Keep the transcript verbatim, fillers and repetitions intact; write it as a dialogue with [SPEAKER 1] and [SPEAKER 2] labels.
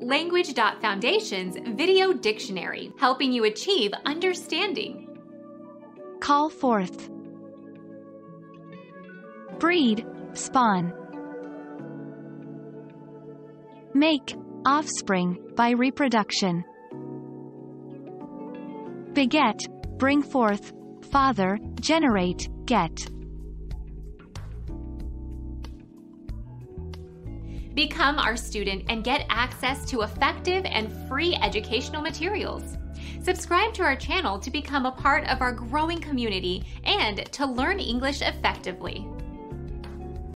[SPEAKER 1] Language Foundation's Video Dictionary, helping you achieve understanding.
[SPEAKER 2] Call forth. Breed, spawn. Make, offspring, by reproduction. Beget, bring forth, father, generate, get.
[SPEAKER 1] Become our student and get access to effective and free educational materials. Subscribe to our channel to become a part of our growing community and to learn English effectively.